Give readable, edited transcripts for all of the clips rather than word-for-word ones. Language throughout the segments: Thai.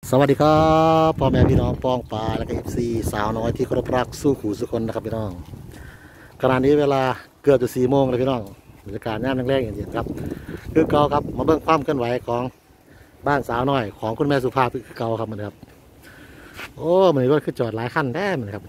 สวัสดีครับพ่อแม่พี่น้องป้องปลาและก็FCสาวน้อยที่เคารพรักสู้ขู่สุคนนะครับพี่น้องขณะนี้เวลาเกือบจะ4 โมงเลยพี่น้องบรรยากาศย่ามแรงๆอย่างนี้ครับคือเก่าครับมาเบิ่งความเคลื่อนไหวของบ้านสาวน้อยของคุณแม่สุภาพคือเก่าครับมันครับโอ้มันรถคือจอดหลายคันแท้มันครับ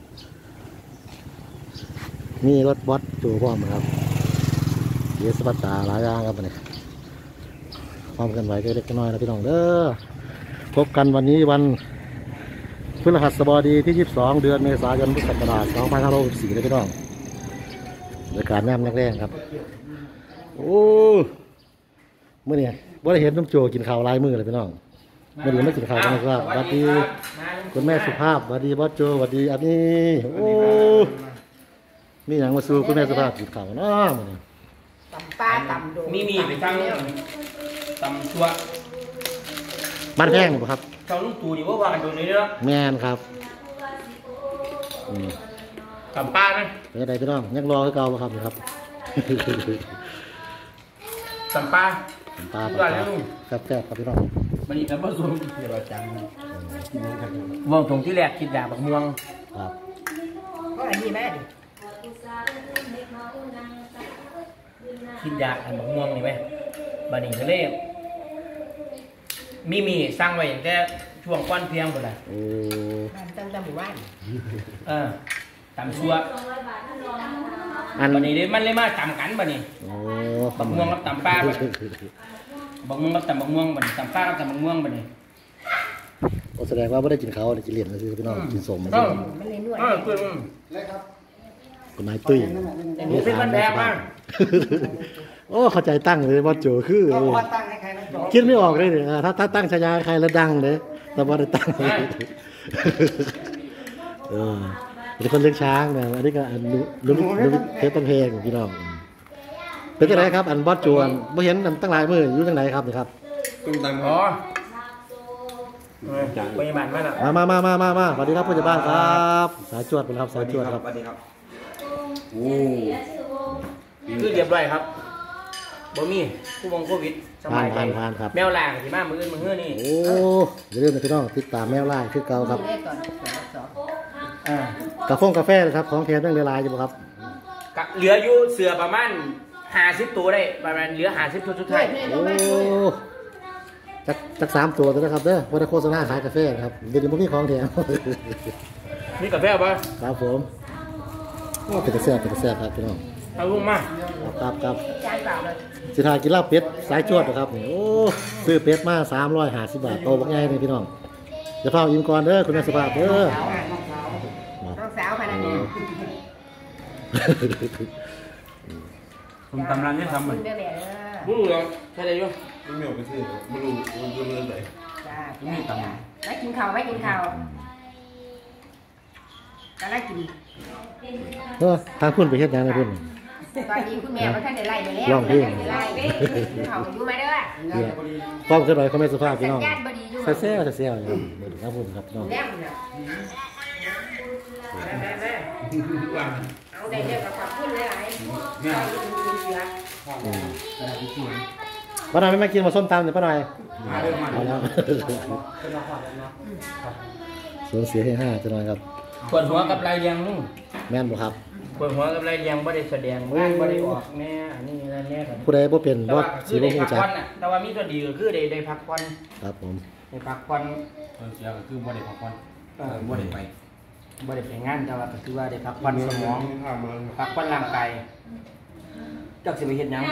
มีรถบัสจูพร้อมครับเยสปัตตาหลายอย่างครับมันความเคลื่อนไหวเล็กๆน้อยๆนะพี่น้องเด้อพบกันวันนี้วันพฤหัสบดีที่22 เดือนเมษายนพุทธศักราช2564เลยพี่น้องบรรยากาศแนมแรงๆครับโอ้เมื่อนี้บ่ได้เห็นน้องโจกินข้าวลายมือเลยพี่น้องเมื่อนี้ไม่กินข้าวกันนะครับสวัสดีคุณแม่สุภาพสวัสดีบอสโจสวัสดีอันนี้โอ้มีอย่างมาสู่คุณแม่สุภาพกินข้าวเนาะมื้อนี้ตำปลาตำโดมีไปทางตำชัวบ้านแพงบ่ครับเจ้าลุงตู่นี่ว่ากันโดนเลยเนาะแม่นครับตำปลาไหมเป็นไงพี่น้องยังรอให้เก่าบ่ครับครับตำปลาครับแซ่บครับพี่น้องมันนี่ตำผสมเดี๋ยวเราจังวงตรงที่แรกคิดดาบบักม่วงครับก็อันนี้แม่ดิคิดดาบอันบักม่วงนี่ไหมบันนี้ก็เลยมีสร้างไว้อย่างแต่ช่วงก้อนเพียงหมดเลยตั้งแต่หมู่บ้านตำชัวอันนี้มันเลยมาตำกันบันนี้บักม่วงกับตำปลาบักม่วงกับตำบักม่วงบันนี้ตำปลากับตำบักม่วงบันนี้แสดงว่าไม่ได้กินเขาได้กินเหรียญนะคือพี่น้องกินสมมันเลยนวดคุณนายตุ้ยนี่เป็นมันแพงมากโอ้เข้าใจตั้งเลยว่าโจคือคิดไม่ออกเลยเนี่ยถ้าตั้งฉายาใครแล้วดังเลยแต่ว่าได้ตั้งเป็นคนเลี้ยงช้างนะอันนี้ก็ลุ้นเพชรตั้งเพลงพี่น้องเป็นยังไงครับอันบอสจวนไม่เห็นตั้งหลายมืออยู่ตั้งไหนครับนี่ครับตุ้งตังอ๋อพยาบาลมาแล้วมาสวัสดีครับผู้จัดบ้านครับสายจวดเป็นครับสายจวดครับสวัสดีครับโอ้คือเรียบร้อยครับบ่มีผู้โควิดสบายใจครับแมวล่าที่มามือนี่โอ้อย่าลืมนะพี่น้องติดตามแมวล่าคือเก่าครับกาแฟครับของแถมต้องละลายอยู่ครับเหลืออยู่เสือประมาณ50 ตัวได้ประมาณเหลือ50 ตัวสุดท้ายโอ้จัก3 ตัวนะครับเด้อวันโฆษณาขายกาแฟครับเดี๋ยวนี้มีของแถมมีกาแฟป่ะครับผมโอ้เป็นกาแฟครับพี่น้องเอาลงมาครับสิทากินลาบเป็ดสายจวดนะครับโอ้ซื้อเป็ดมา350 บาทโตบักใหญ่เลยพี่น้องจะพาอิ่มก่อนเด้อคุณแม่สุภาพเด้อน้องสาวพนักงานผมตำร้านนี้ทำเหมือนบุรุษใช่ไหมโยไม่มีไปซื้อบุรุษไหนไม่ตำไม่กินข้าวก็ได้กินทางคุณไปเฮ็ดยังไงคุณตอนนี้คุณแม่เขาท่านได้ไล่ไปแล้วเขาอยู่มาเด้อความเคลื่อนไหวของแม่สุภาพพี่น้องเซ่ๆครับผมครับน้องเอาได้เรียกกับความขึ้นหลายป้าหน่อยไม่กินมาส้มตำเลยป้าหน่อยเอาแล้วสูญเสียให้5จะหน่อยครับปวดหัวกับลายยังลุงแม่นบ่ครับปวดหัวกับลายยังไม่ได้แสดงไม่ได้ออกแน่อันนี้แน่ผู้ใดบ่เป็นบ่สิบ่ฮู้จักแต่ว่ามีตัวดีก็คือได้พักผ่อนครับผมได้พักผ่อนเสียก็คือบ่ได้พักผ่อนบ่ได้ไปงานแต่ว่าก็คือว่าได้พักผ่อนสมองพักผ่อนร่างกายจักสิไปเฮ็ดหยัง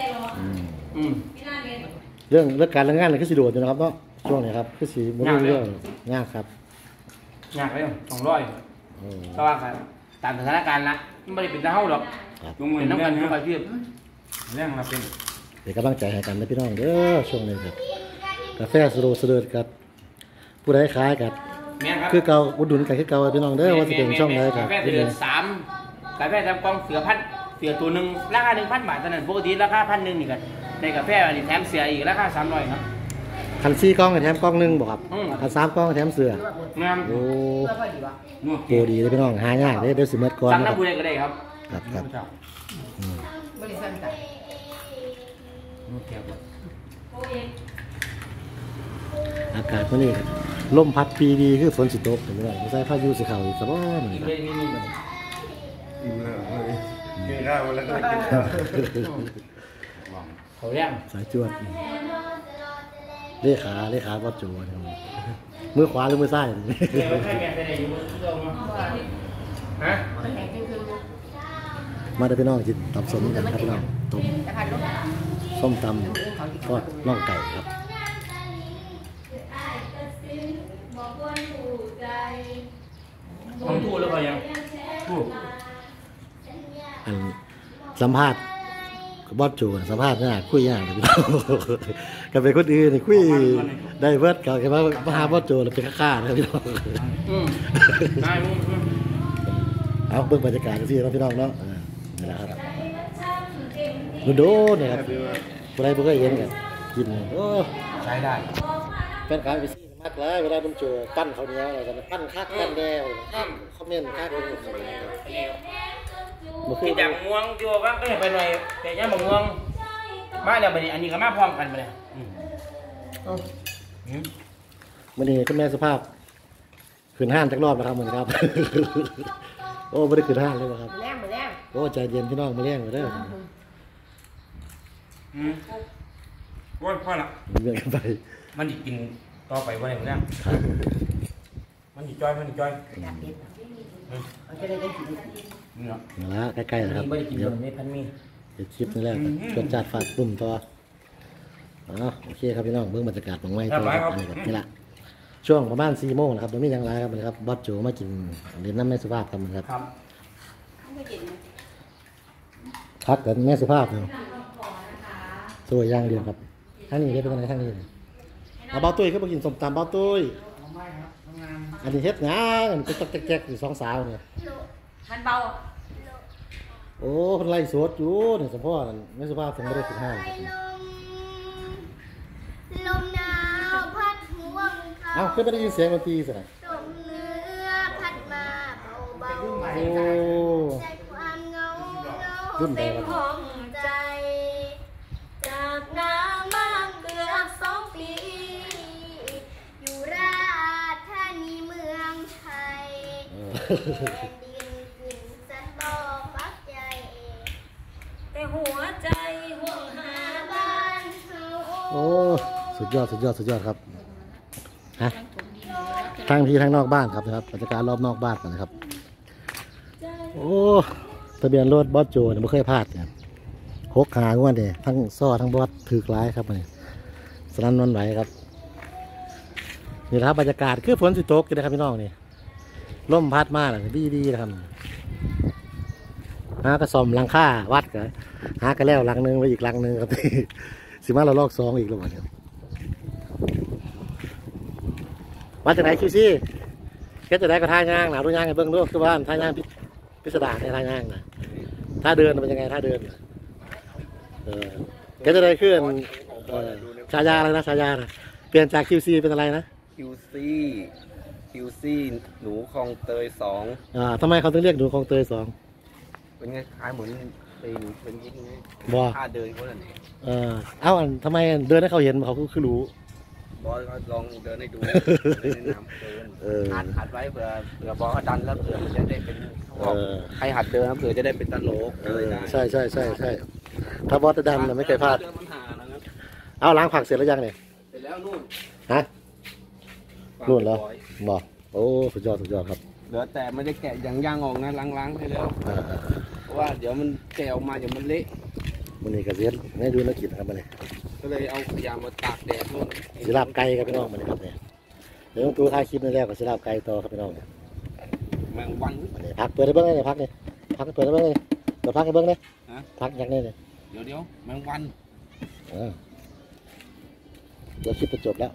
เรื่องการงานคือสิโดดอยู่นะครับเนาะช่วงนี้ครับคือสิบ่มีเรื่องยากครับยากเลย200เพราะว่าตามสถานการณ์ละไม่ได้เป็นเท่าหรอกเป็นน้ำกันทุกอาชีพเรื่องเราเป็นกำลังใจให้กันนะพี่น้องเด้อช่วงนี้ครับกาแฟสโลสเดิร์ดครับผู้ใดขายกันคือเก่าอุดหนุนกันคือเก่าพี่น้องเด้อว่าจะเป็นช่องไหนครับกาแฟเดือน3กาแฟทำกองเสือตัวหนึ่งราคา 1,000 บาทเท่านั้นปกติราคา 1,000นี่กันในกาแฟอันนี้แถมเสืออีกราคา300ครับคัน4 กล่องแถมกล่องนึงบ่ครับคัน3 กล่องแถมเสือโอ้โหดีเลยพี่น้องหายากเดี๋ยวสิเมื่อก่อนสั่งน้ำบุหรี่ก็ได้ครับบริษัทต่างอากาศมื้อนี้ลมพัดปีดีคือฝนสิตกเห็นบ่ไม่ใช่พายุสิเข้าอีกซะบ่นี่ครับกินข้าวแล้วก็กินข้าวเขาเรียกสายจวดเลขาบอสโจนะครับมือขวาหรือมือซ้ายเดี๋ยวให้แกไปไหนอยู่เรื่องฮะมันแข็งจริงคือมาได้พี่น้องกินตับสมกันครับพี่น้องต้มจะพันลูกส้มตำทอดน่องไก่ครับต้องพูดแล้วก็ยังอันสัมภาษณ์บอสโจสัมภาษณ์เนี่ยคุยยากเลยพี่น้องกับเป็นคนอื่นนี่คุยได้เวิร์ดกับแค่ว่ามาหาบอสโจแล้วเป็นข้านะครับพี่น้องได้มึงเอาเบิ่งบรรยากาศกันสิครับพี่น้องเนาะนี่แหละครับโดนนะครับอะไรบ่เคยเห็นกันกินโอ้ใช้ได้แฟนขายไปซื้อมากเลยเวลาผมเจอปั้นเขาวเหนี้ยวอะไรกันปั้นคักปั้นแดวคอมเมนต์คักเลยบ่คืกิอนจากม่วงที่ว่าก็เห็นไปหน่อยแต่ยังบางม่วงมาแล้วบัดนี้อันนี้ก็มาพร้อมกันไปเลยมื้อนี้คุณแม่สภาพขึ้นห้างจักรอบนะครับมื้อนี้ครับ โอ้บ่ได้ขึ้นห้างเลยบ่ครับแรงเหมือนแรงโอ้ใจเย็นพี่น้องมาเลี้ยงมาเด้อโอ้ยพ่อละเลี้ยงกันไปมันจะกินต่อไปวันไหนเนี่ยครับมันจะจ้อยมันจะจ้อยอยากกินมันจะได้กินนี่เนาะมาละใกล้ๆแล้วครับไม่ได้กินเดี๋ยวในพันมีเดี๋ยวคลิปนี้แหละจดจัดฝากปุ่มต่อโอเคครับพี่น้องเบิ่งบรรยากาศของไม้ต่อครับอันนี้ครับนี่ละช่วงประมาณ4 โมงนะครับมันมีอย่างไรครับนะครับบอสโจมากินเรียนน้ำแม่สุภาพครับมันครับครับพักกันแม่สุภาพเนาะสวยอย่างเดียวครับท่างนี้เฮ็ดเป็นอะไรท่างนี้เอาเบ้าตุ้ยเขาไปกินส้มตำเบ้าตุ้ยอันนี้เฮ็ดงานก็ตักแจ๊กอยู่2 สาวเนี่ยพันเบาโอ้เพิ่นไล่สดอยู่นี่สมพ่อนั่นแม่สุภาพถึงบ่ได้ขึ้นห้างครับลมหนาวพัดห่วงเขาเอ้าคือบ่ได้ยินเสียงดนตรีซะนะลมเนื้อพัดมาเบาโอ้ๆใจความเหงาเต็มห้องใจ จากน้ำมาเกือบ2 ปี อยู่ราชธานีเมืองไทยแผ่นดินขึ้นสันบ่ปักใจ แต่หัวใจห่วงหาบ้านเฮาโอ้สุดยอดครับฮะทางที่ทางนอกบ้านครับนะครับบรรยากาศรอบนอกบ้านกันนะครับโอ้ทะเบียนรถบอสโจเนี่ยไม่เคยพลาดเนี่ย6 หางวดเนี่ยทั้งซ้อทั้งบอสถือร้ายครับนี่สนั่นหวันไหวครับนี่นะครับบรรยากาศคือฝนสิตกนะครับพี่น้องนี่ลมพัดมาเลยดีนะครับหากระสอมหลังค่าวัดกันหากระแล้วหลังหนึงไปอีกหลังหนึงครับ สิมาเราลอก2อีกแล้ววันนี้มาจากไหนคิวซี่แค่จะได้ก็ท่าย่างหนาดูย่างให้เบิ้งดูคือบ้านท่าย่างพิสดารในท่าย่างนะท่าเดินเป็นยังไงท่าเดินแค่จะได้ขึ้นฉายาอะไรนะฉายานะเปลี่ยนจากคิวซีเป็นอะไรนะ QC หนูคลองเตย2 ทำไมเขาถึงเรียกหนูคลองเตย2 เป็นไงคล้ายเหมือนเป็นยิ่งไงบ่ท่าเดินเขานั่นเองเอ้าทำไมเดินให้เขาเห็นเขาคือรู้บอสก็ลองเดินให้ดูแนะนำเดินเออหัดไว้เผื่อบอสเขาดันแล้วเผื่อจะได้เป็นเขาบอกใครหัดเดินแล้วเผื่อจะได้เป็นตลกอะไรได้ใช่ถ้าบอสจะดันน่ะไม่เคยพลาดเรื่องปัญหานะครับเอาล้างผักเสร็จแล้วยังเนี่ยเสร็จแล้วนู่นฮะนู่นแล้วบอกโอ้สุดยอดครับเหลือแต่ไม่ได้แกะอย่างย่างออกนะล้างให้แล้วเพราะว่าเดี๋ยวมันแกะออกมาเดี๋ยวมันเละมันนี่กระเซียนให้ดูนักกินครับมันนี่ก็เลยเอาขยะมาตากแดดนู่นสิลาบไก่ครับพี่น้องมันนี่ครับเนี่ยเดี๋ยวตัวท้ายคลิปนี่แล้วก็สิลาบไก่ต่อครับพี่น้องเนี่ยแมงวันมันนี่พักเปิดให้เบิ้งเลยพักเนี่ยพักเปิดให้เบิ้งเลยเปิดพักให้เบิ้งเลยฮะพักอย่างนี้เลยเดี๋ยวแมงวันเดี๋ยวคลิปจะจบแล้ว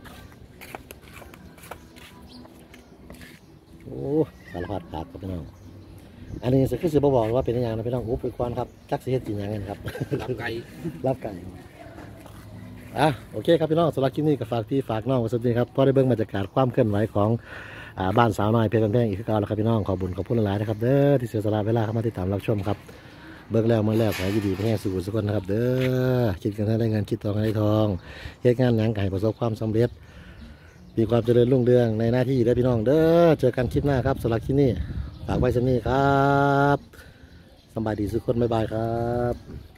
โอ้สารพัดผักครับพี่น้องอันนี้คือสิบบอกว่าเป็นอย่างนะพี่น้องอุ๊บไปควันครับจักสิเฮ็ดจริงอย่างนั้นครับรับไก่รับไก่โอเคครับพี่น้องสำหรับคลิปนี้ก็ฝากพี่ฝากน้องไว้สักนิดครับพอได้เบิ่งบรรยากาศความเคลื่อนไหวของบ้านสาวน้อยเพชรบันแพงอีกครั้งแล้วครับพี่น้องขอบุญขอบคุณหลายๆนะครับเด้อที่เสียสละเวลาเข้ามาติดตามรับชมครับเบิ่งแล้วเมื่อแล้วขอให้ดีๆแห้งสุขสุขคนนะครับเด้อคิดกันให้ได้เงินคิดทองให้ได้ทองเฮ็ดงานหยังก็ให้ประสบความสำเร็จมีความเจริญรุ่งเรืองในหน้าที่และพี่น้องเด้อเจอกันคลิปหน้าครับสำหรับคลิปนี้ฝากไว้สักนี้ครับสบายดีสุขคนบ๊ายบายครับ